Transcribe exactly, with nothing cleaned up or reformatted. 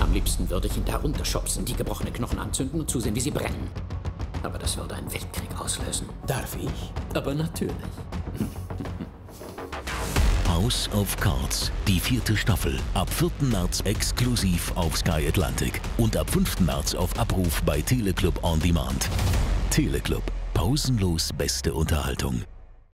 Am liebsten würde ich ihn da runterschubsen, die gebrochene Knochen anzünden und zusehen, wie sie brennen. Aber das würde einen Weltkrieg auslösen. Darf ich? Aber natürlich. House of Cards, die vierte Staffel. Ab vierten März exklusiv auf Sky Atlantic und ab fünften März auf Abruf bei Teleclub On Demand. Teleclub. Pausenlos beste Unterhaltung.